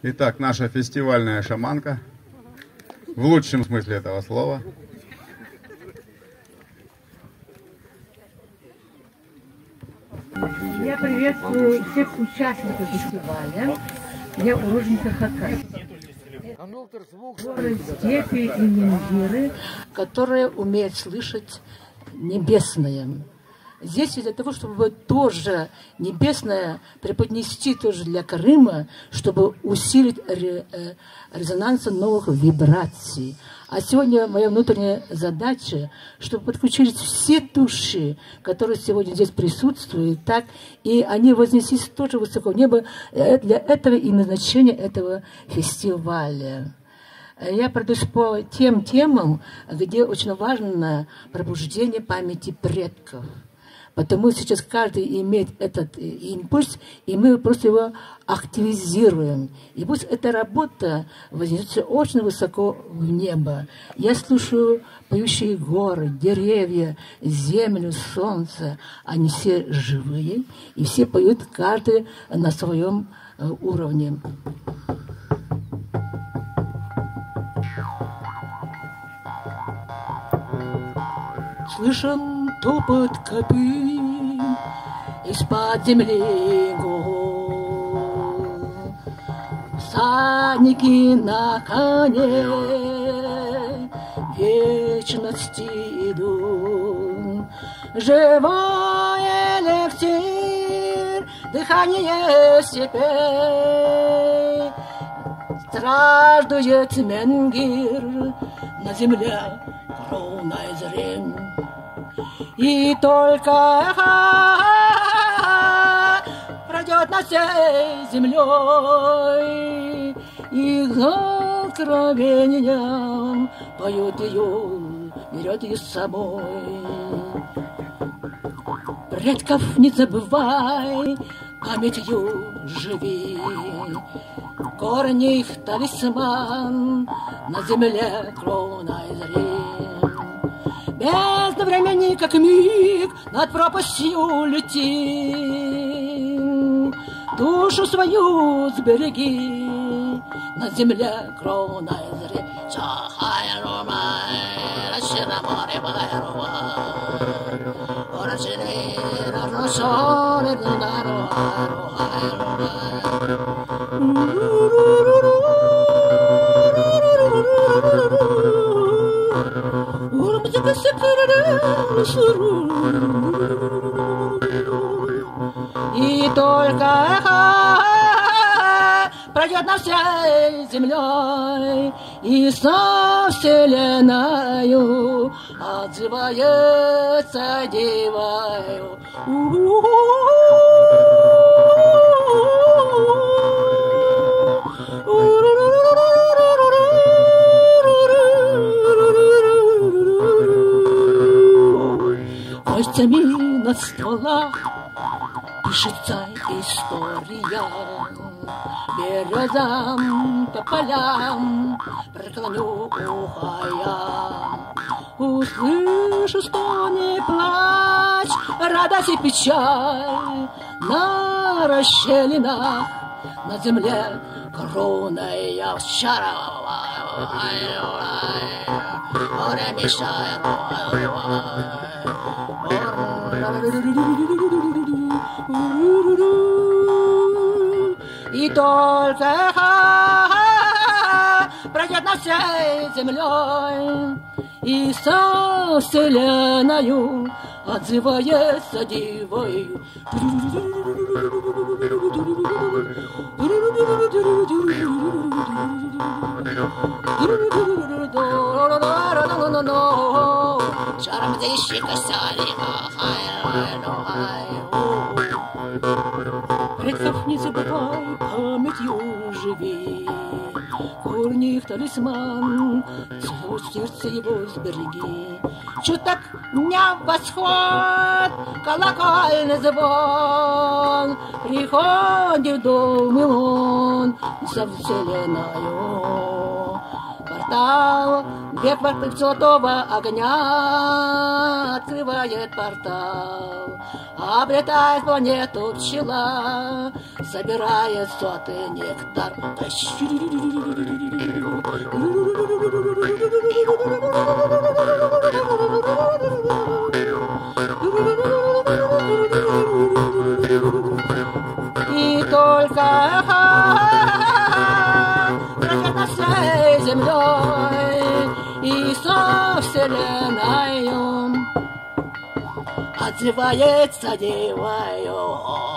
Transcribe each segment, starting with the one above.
Итак, наша фестивальная шаманка, в лучшем смысле этого слова. Я приветствую всех участников фестиваля. Я уроженка Хакасии. Горы, степи и менгиры, которые умеют слышать небесное. Здесь для того, чтобы тоже небесное преподнести тоже для Крыма, чтобы усилить резонанс новых вибраций. А сегодня моя внутренняя задача, чтобы подключить все души, которые сегодня здесь присутствуют, так, и они вознеслись тоже высоко в небо. Для этого и назначение этого фестиваля. Я пройдусь по тем темам, где очень важно пробуждение памяти предков. Потому сейчас каждый имеет этот импульс, и мы просто его активизируем. И пусть эта работа вознесется очень высоко в небо. Я слушаю поющие горы, деревья, землю, солнце. Они все живые, и все поют каждый на своем уровне. Слышен топот копыт из-под земли гор. Всадники на коне вечности идут. Живой эликсир, дыхание степей. Страждует менгир на земле кровной зрень. И только пройдет над всей землей, и к откровениям поют ее, берет ее с собой. Предков не забывай, памятью живи, корни их талисман на земле кровной зрень. Без времени, как миг, над пропастью лети. Душу свою сбереги, на земле кровной зре. И только пройдет над всей землей, и со вселенною отзывается дивою. Костями на стволах пишется история. Березам, тополям преклоню ухо я. Услышу стон и плач, радость и печаль на расщелинах, на земле кровная шарова. Оре мешает. И только пройдет над всей землей, и со вселенною отзывается дивою. Шаром дыши косяли, предков не забывай, памятью живи. Корни их талисман, сердце его сбереги. Чуток дня восход, колокольный звон, приходит в дом и он за вселенную портал, век вокруг золотого огня открывает портал. Облетает планету пчела, собирает сотый нектар. И только пройдет над всей землей и со вселенной отзывается дивою.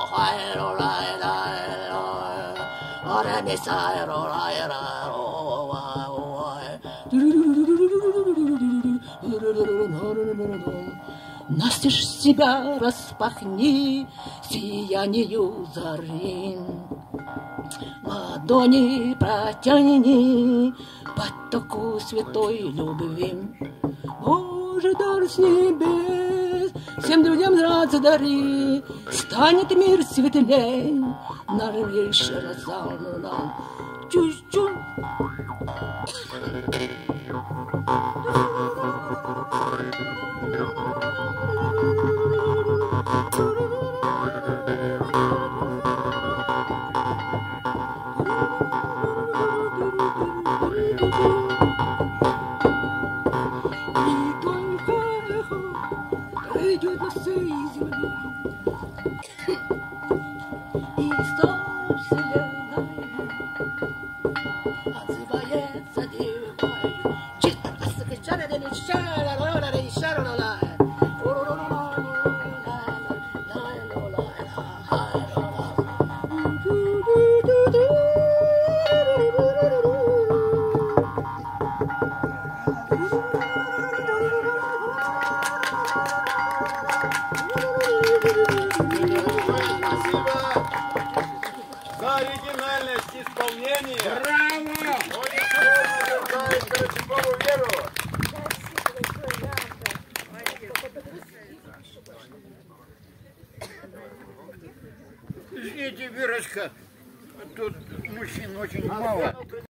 Настежь себя распахни сиянию зари, ладони протяни потоку святой любви. Боже, дар с небес всем людям рад дари, станет мир светлей, новейший разам. Чу-чу. Идет на всей земле, и со вселенной отзывается дивою. Чисто за оригинальность исполнения. Браво! За Караченкову Веру. Извините, Верочка, тут мужчин очень мало.